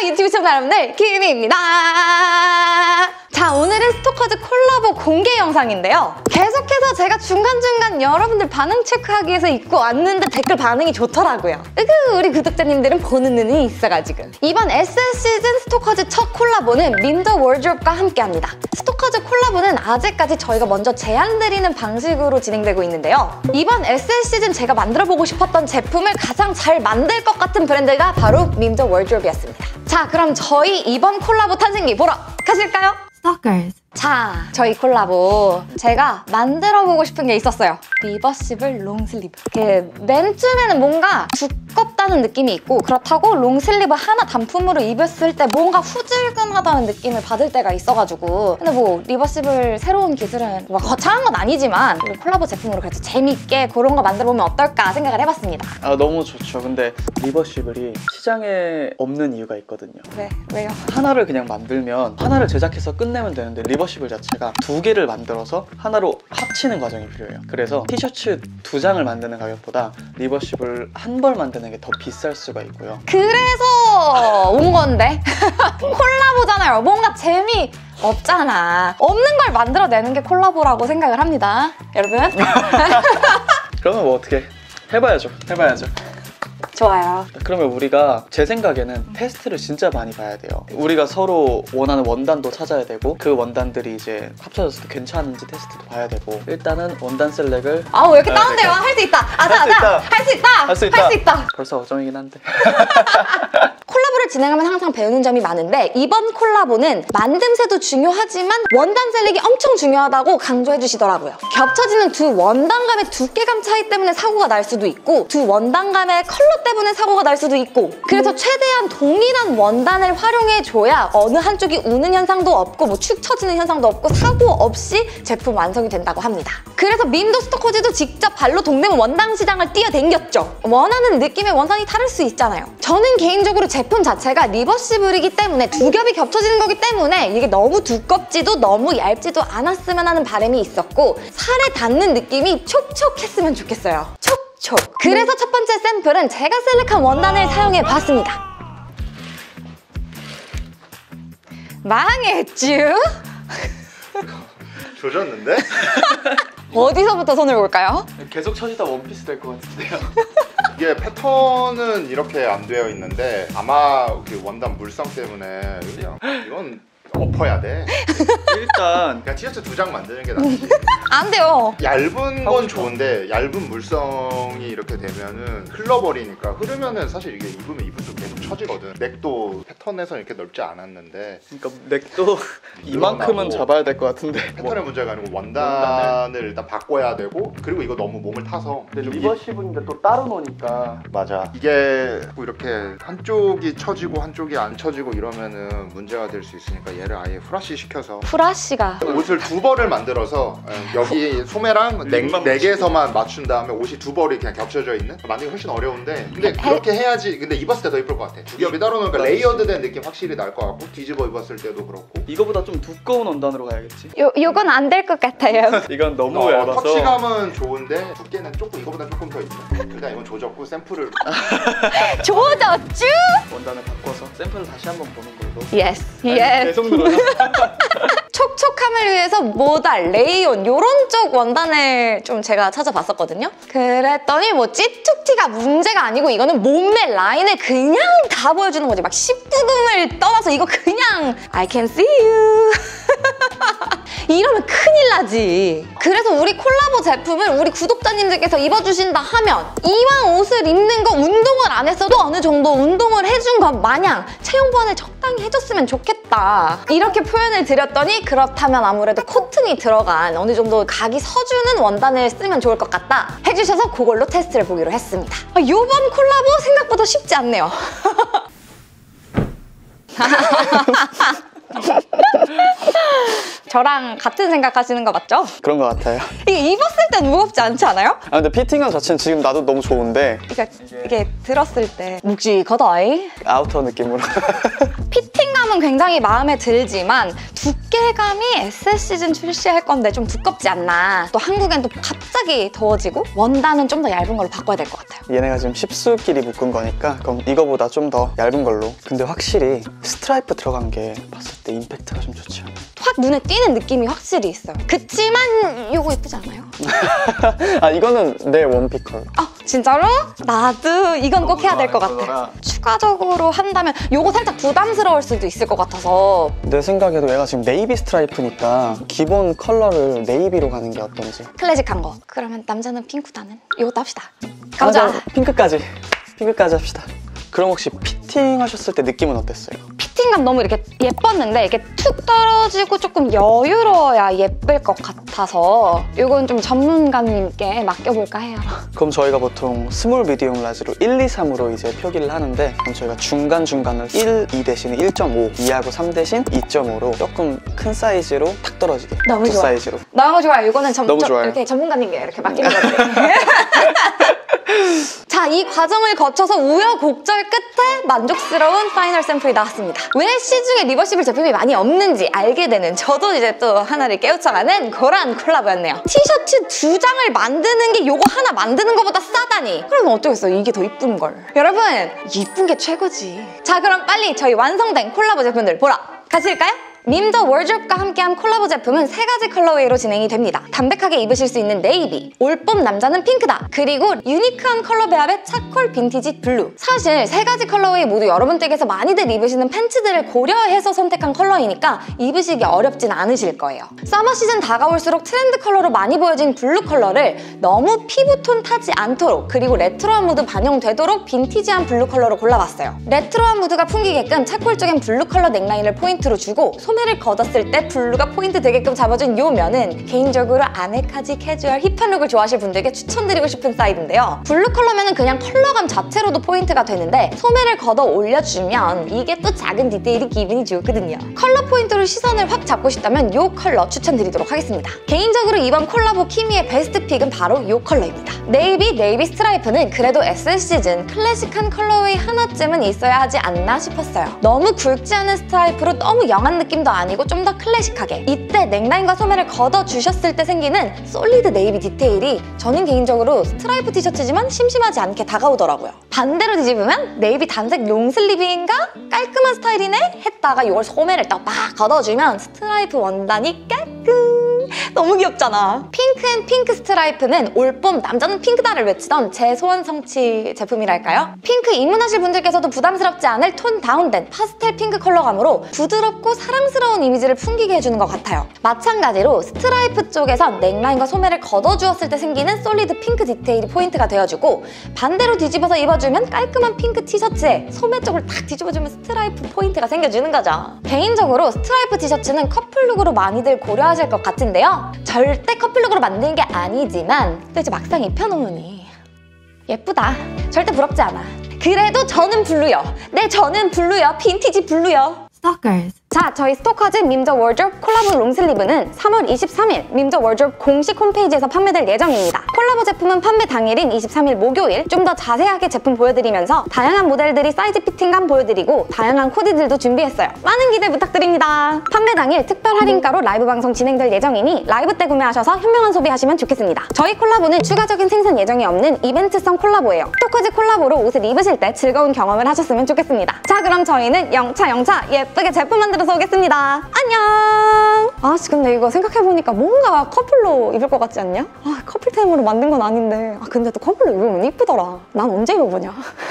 유튜브 시청자 여러분들, 김희입니다. 자, 오늘은 스토커즈 콜라보 공개 영상인데요. 계속해서 제가 중간중간 여러분들 반응 체크하기 위해서 입고 왔는데 댓글 반응이 좋더라고요. 우리 구독자님들은 보는 눈이 있어가지고. 이번 SS 시즌 스토커즈 첫 콜라보는 밈더 월드롭과 함께합니다. 스토커즈 콜라보는 아직까지 저희가 먼저 제안드리는 방식으로 진행되고 있는데요. 이번 SS 시즌 제가 만들어보고 싶었던 제품을 가장 잘 만들 것 같은 브랜드가 바로 밈더 월드롭이었습니다. 자, 그럼 저희 이번 콜라보 탄생기 보러 가실까요? Stalkers. 자, 저희 콜라보 제가 만들어보고 싶은 게 있었어요. 리버시블 롱슬리브. 맨 처음에는 뭔가 두껍다는 느낌이 있고, 그렇다고 롱슬리브 하나 단품으로 입었을 때 뭔가 후질근하다는 느낌을 받을 때가 있어가지고, 근데 뭐 리버시블 새로운 기술은 뭐 거창한 건 아니지만 우리 콜라보 제품으로 그래도 재밌게 그런 거 만들어보면 어떨까 생각을 해봤습니다. 아, 너무 좋죠. 근데 리버시블이 시장에 없는 이유가 있거든요. 왜요? 하나를 그냥 만들면 하나를 제작해서 끝내면 되는데 리버시블 자체가 두 개를 만들어서 하나로 합치는 과정이 필요해요. 그래서 티셔츠 2장을 만드는 가격보다 리버시블 한 벌 만드는 게 더 비쌀 수가 있고요. 그래서 온 건데 콜라보잖아요. 뭔가 재미 없잖아. 없는 걸 만들어내는 게 콜라보라고 생각을 합니다, 여러분. 그러면 뭐 어떻게 해봐야죠. 좋아요. 그러면 우리가 제 생각에는 테스트를 진짜 많이 봐야 돼요. 우리가 서로 원하는 원단도 찾아야 되고, 그 원단들이 이제 합쳐졌을 때 괜찮은지 테스트도 봐야 되고, 일단은 원단 셀렉을 왜 이렇게 다운돼요? 할 수 있다. 할 수 있다. 벌써 어정이긴 한데. 콜라보를 진행하면 항상 배우는 점이 많은데, 이번 콜라보는 만듦새도 중요하지만 원단 셀렉이 엄청 중요하다고 강조해 주시더라고요. 겹쳐지는 두 원단감의 두께감 차이 때문에 사고가 날 수도 있고, 두 원단감의 컬러 때문에 사고가 날 수도 있고, 그래서 최대한 동일한 원단을 활용해줘야 어느 한쪽이 우는 현상도 없고 뭐 축 처지는 현상도 없고 사고 없이 제품 완성이 된다고 합니다. 그래서 밈도 스토커즈도 직접 발로 동대문 원단 시장을 뛰어댕겼죠. 원하는 느낌의 원단이 다를 수 있잖아요. 저는 개인적으로 제품 자체가 리버시블이기 때문에 두 겹이 겹쳐지는 거기 때문에 이게 너무 두껍지도 너무 얇지도 않았으면 하는 바람이 있었고, 살에 닿는 느낌이 촉촉했으면 좋겠어요. 그래서 첫 번째 샘플은 제가 셀렉한 원단을 사용해봤습니다. 망했쥬? 조졌는데? 어디서부터 손을 볼까요? 계속 쳐지다 원피스 될 것 같은데요. 이게 패턴은 이렇게 안 되어 있는데 아마 그 원단 물성 때문에 그냥 이건 엎어야 돼. 일단 그냥 티셔츠 2장 만드는 게 낫지. 안 돼요. 얇은 건 좋은데 얇은 물성이 이렇게 되면은 흘러버리니까, 흐르면은 사실 이게 입으면 이분도 계속 처지거든. 넥도 패턴에서 이렇게 넓지 않았는데, 그러니까 넥도 이만큼은 잡아야 될 것 같은데. 패턴의 문제가 아니고 원단을 일단 바꿔야 되고, 그리고 이거 너무 몸을 타서. 근데 리버시블인데 또 따로 노니까. 맞아. 이게 이렇게 한쪽이 처지고 한쪽이 안 처지고 이러면은 문제가 될 수 있으니까 얘를 아예 후라시 시켜서 후라시가 옷을 2벌을 만들어서 여기 소매랑 넥에서만 맞춘 다음에 옷이 2벌이 그냥 겹쳐져 있는, 만들기 훨씬 어려운데, 근데 그렇게 해야지. 근데 입었을 때 더 이쁠 것 같아. 두 겹이 따로 놓으니까 레이어드된 느낌 확실히 날 것 같고, 뒤집어 입었을 때도 그렇고. 이거보다 좀 두꺼운 원단으로 가야겠지. 요건 안 될 것 같아요. 이건 너무 얇아서. 터치감은 좋은데 두께는 조금 이거보다 조금 더 있네. 일단 이건 조졌고 샘플을 조졌쥬? 원단을 바꿔서 샘플을 다시 한번 보는 걸로. 예스. 계속 늘어요. 촉촉함을 위해서 모달, 레이온 요런 쪽 원단을 좀 제가 찾아봤었거든요. 그랬더니 뭐 찌툭티가 문제가 아니고 이거는 몸매 라인을 그냥 다 보여주는 거지. 막 19금을 떠나서 이거 그냥 I can see you. 이러면 큰일 나지. 그래서 우리 콜라보 제품을 우리 구독자님들께서 입어주신다 하면 이왕 옷을 입는 거 운동을 안 했어도 어느 정도 운동을 해준 것 마냥 체형 보완을 적당히 해줬으면 좋겠다, 이렇게 표현을 드렸더니, 그렇다면 아무래도 코튼이 들어간 어느 정도 각이 서주는 원단을 쓰면 좋을 것 같다 해주셔서 그걸로 테스트를 보기로 했습니다. 이번 콜라보 생각보다 쉽지 않네요. 저랑 같은 생각하시는 거 맞죠? 그런 것 같아요. 이게 입었을 때 무겁지 않지 않아요? 근데 피팅감 자체는 지금 나도 너무 좋은데, 이게 들었을 때 묵직하다이 아우터 느낌으로. 피팅감 컬러감은 굉장히 마음에 들지만 두께감이 SS시즌 출시할 건데 좀 두껍지 않나. 또 한국엔 또 갑자기 더워지고 원단은 좀 더 얇은 걸로 바꿔야 될 것 같아요. 얘네가 지금 10수끼리 묶은 거니까 그럼 이거보다 좀 더 얇은 걸로. 근데 확실히 스트라이프 들어간 게 봤을 때 임팩트가 좀 좋지 않아요? 확 눈에 띄는 느낌이 확실히 있어요. 그치만 이거 예쁘지 않아요? 아 이거는 내 원픽 컬러. 아 진짜로? 나도 이건 꼭 해야 될 것 같아. 컬러라. 추가적으로 한다면 이거 살짝 부담스러울 수도 있을 것 같아서. 내 생각에도 얘가 지금 네이비 스트라이프니까 기본 컬러를 네이비로 가는 게 어떤지. 클래식한 거. 그러면 남자는 핑크다는 이것도 합시다. 가보자. 핑크까지 합시다. 그럼 혹시 피팅 하셨을 때 느낌은 어땠어요? 피팅감 너무 이렇게 예뻤는데 이렇게 툭 떨어지고 조금 여유로워야 예쁠 것 같아서 이건 좀 전문가님께 맡겨볼까 해요. 그럼 저희가 보통 스몰, 미디움, 라지로 1, 2, 3으로 이제 표기를 하는데 그럼 저희가 중간중간을 1, 2 대신에 1.5, 2하고 3 대신 2.5로 조금 큰 사이즈로 탁 떨어지게 너무 두 좋아. 사이즈로. 너무 좋아요. 이거는 너무 좋아요. 이렇게 전문가님께 이렇게 맡기는 거지. 자, 이 과정을 거쳐서 우여곡절 끝에 만족스러운 파이널 샘플이 나왔습니다. 왜 시중에 리버시블 제품이 많이 없는지 알게 되는 저도 이제 또 하나를 깨우쳐가는 그런 콜라보였네요. 티셔츠 2장을 만드는 게 요거 하나 만드는 것보다 싸다니. 그러면 어쩌겠어요. 이게 더 이쁜 걸. 여러분, 이쁜 게 최고지. 자, 그럼 빨리 저희 완성된 콜라보 제품들 보러 가실까요? 밈 더 월드롭과 함께한 콜라보 제품은 3가지 컬러웨이로 진행이 됩니다. 담백하게 입으실 수 있는 네이비, 올봄 남자는 핑크다, 그리고 유니크한 컬러 배합의 차콜 빈티지 블루. 사실 3가지 컬러웨이 모두 여러분 댁에서 많이들 입으시는 팬츠들을 고려해서 선택한 컬러이니까 입으시기 어렵진 않으실 거예요. 서머 시즌 다가올수록 트렌드 컬러로 많이 보여진 블루 컬러를 너무 피부톤 타지 않도록 그리고 레트로한 무드 반영되도록 빈티지한 블루 컬러로 골라봤어요. 레트로한 무드가 풍기게끔 차콜 쪽엔 블루 컬러 넥라인을 포인트로 주고 소매를 걷었을 때 블루가 포인트 되게끔 잡아준 이 면은 개인적으로 아메카지 캐주얼 힙한 룩을 좋아하실 분들께 추천드리고 싶은 사이드인데요. 블루 컬러면은 그냥 컬러감 자체로도 포인트가 되는데 소매를 걷어 올려주면 이게 또 작은 디테일이 기분이 좋거든요. 컬러 포인트로 시선을 확 잡고 싶다면 이 컬러 추천드리도록 하겠습니다. 개인적으로 이번 콜라보 키미의 베스트 픽은 바로 이 컬러입니다. 네이비 스트라이프는 그래도 SS시즌 클래식한 컬러웨이 하나쯤은 있어야 하지 않나 싶었어요. 너무 굵지 않은 스트라이프로 너무 영한 느낌도 아니고 좀 더 클래식하게. 이때 넥라인과 소매를 걷어주셨을 때 생기는 솔리드 네이비 디테일이 저는 개인적으로 스트라이프 티셔츠지만 심심하지 않게 다가오더라고요. 반대로 뒤집으면 네이비 단색 롱슬리브인가? 깔끔한 스타일이네? 했다가 이걸 소매를 딱 막 걷어주면 스트라이프 원단이 깔끔! 너무 귀엽잖아. 핑크 스트라이프는 올봄 남자는 핑크다를 외치던 제 소원 성취 제품이랄까요? 핑크 입문하실 분들께서도 부담스럽지 않을 톤 다운된 파스텔 핑크 컬러감으로 부드럽고 사랑스러운 이미지를 풍기게 해주는 것 같아요. 마찬가지로 스트라이프 쪽에선 넥라인과 소매를 걷어주었을 때 생기는 솔리드 핑크 디테일이 포인트가 되어주고 반대로 뒤집어서 입어주면 깔끔한 핑크 티셔츠에 소매 쪽을 딱 뒤집어주면 스트라이프 포인트가 생겨주는 거죠. 개인적으로 스트라이프 티셔츠는 커플룩으로 많이들 고려하실 것 같은데요. 절대 커플룩으로 만든 게 아니지만 또 이제 막상 입혀놓으니 예쁘다. 절대 부럽지 않아. 그래도 저는 블루요. 네, 저는 블루요. 빈티지 블루요. Stalkers. 자, 저희 스토커즈 밈 더 월드롭 콜라보 롱슬리브는 3월 23일 밈 더 월드롭 공식 홈페이지에서 판매될 예정입니다. 콜라보 제품은 판매 당일인 23일 목요일 좀 더 자세하게 제품 보여드리면서 다양한 모델들이 사이즈 피팅감 보여드리고 다양한 코디들도 준비했어요. 많은 기대 부탁드립니다. 판매 당일 특별 할인가로 라이브 방송 진행될 예정이니 라이브 때 구매하셔서 현명한 소비하시면 좋겠습니다. 저희 콜라보는 추가적인 생산 예정이 없는 이벤트성 콜라보예요. 스토커즈 콜라보로 옷을 입으실 때 즐거운 경험을 하셨으면 좋겠습니다. 자, 그럼 저희는 영차 예쁘게 제품 만들어서 오겠습니다. 안녕! 근데 이거 생각해보니까 뭔가 커플로 입을 것 같지 않냐? 커플템으로 만든 건 아닌데 근데 또 커플로 입으면 이쁘더라. 난 언제 입어보냐?